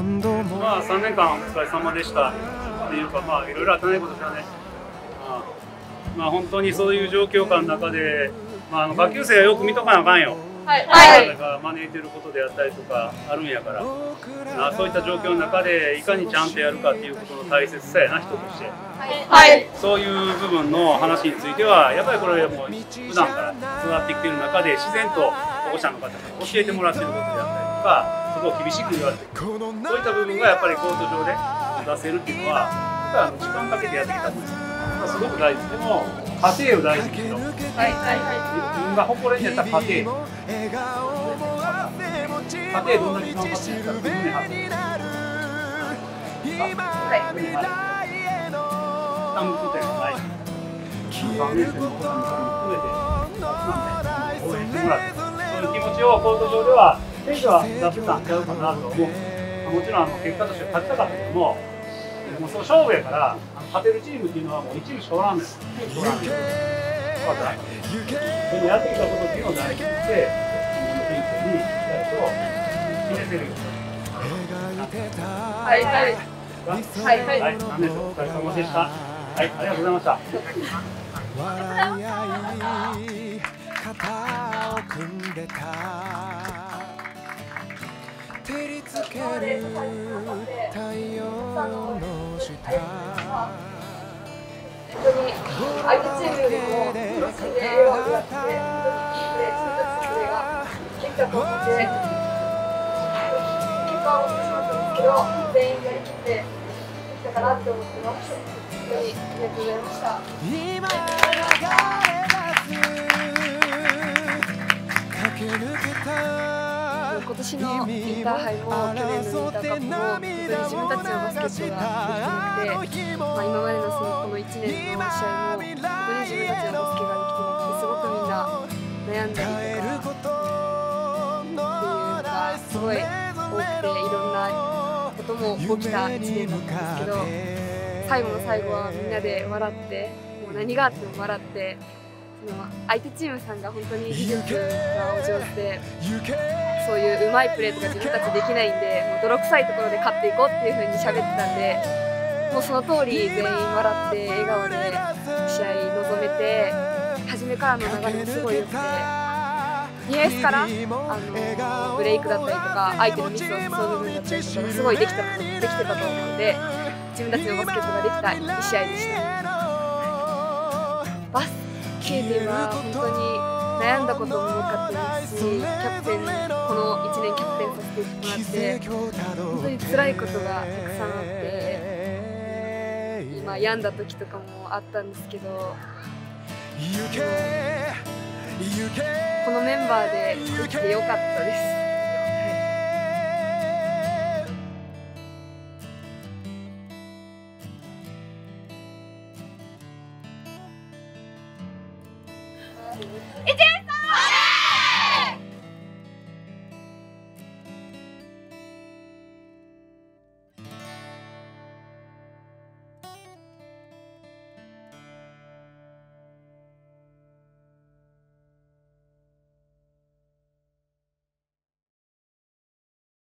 まあ3年間お疲れ様でしたっていうか、まあいろいろあったないことですよね。まあ本当にそういう状況下の中で、まあ下級生はよく見とかなあかんよ。 はい。 が招いてることであったりとかあるんやから、そういった状況の中でいかにちゃんとやるかっていうことの大切さやな、人として。 はい。 そういう部分の話についてはやっぱりこれもう普段から育ってきてる中で自然と保護者の方に教えてもらってることであったりとか、そこを厳しく言われてる、そういった部分がやっぱりコート上で出せるっていうのはやっぱり時間かけてやってきたことですごく大事。でも家庭を大事にしろ。 はい。 自分が誇れんやったら家庭。家庭どんな時間かけてやったら胸張ってる。負担ことやない。3年生の子供も含めて応援してもらって、そういう気持ちをコート上では選手は出せたんちゃうかなと思う。もちろん結果として勝ちたかったけども、もうその勝負やから勝てるチームっていうのはもう1チームしかおらんのよ。おらんのよ。でもやってきたことっていうのを大事にして選手にしっかりと決めてるよ。 はい。はい。 はい、3年生お疲れ様でした。はい、ありがとうございました。 笑い合い肩を組んでた照りつける太陽の下本当に相手チームよりも楽しんで笑顔でやって、本当にいいプレー、自分たちのプレーができたと思って、結果は落ちてしまったんですけど、全員やりきってできたかなって思ってます。本当にありがとうございました。 今今年のインターハイも去年のインターカップも本当に自分たちのバスケットができてなくて、今までのこの1年の試合も本当に自分たちのバスケができてなくて、すごくみんな悩んだりとかっていうのがすごい多くて、いろんなことも起きた1年だったんですけど、最後の最後はみんなで笑って、もう何があっても笑って、相手チームさんが本当に技術がお上手で、そういううまいプレーとか自分たちできないんで、もう泥臭いところで勝っていこうっていう風に喋ってたんで、もうその通り全員笑って笑顔で試合臨めて、初めからの流れもすごい良くて、ディフェンスからブレイクだったりとか相手のミスを誘う部分だったりとかがすごいできてたと思うので、自分たちのバスケットができたいい試合でした。バスケでは本当に悩んだことも多かったですし、この1年キャプテンさせてもらって本当に辛いことがたくさんあって、今病んだ時とかもあったんですけど、このメンバーでできてよかったです。1、3